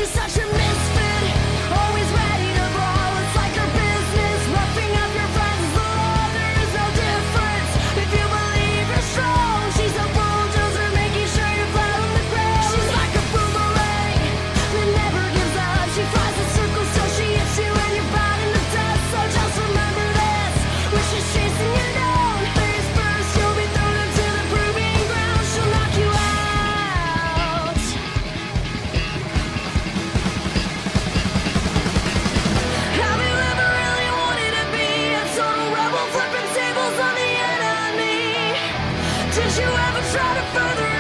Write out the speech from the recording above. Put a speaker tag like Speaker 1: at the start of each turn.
Speaker 1: She's such a misfit, always ready to brawl. It's like her business, roughing up your friends. The law, there is no difference. If you believe you're strong, she's a bulldozer, making sure you're flat on the ground. She's like a boomerang that never gives up. She flies in circles till she hits you and you're bowed in the dust. So just remember this, when she's chasing you down, face first, you'll be thrown into the proving ground. She'll knock you out. Have you ever really wanted to be a total rebel, flipping tables on the enemy? Did you ever try to further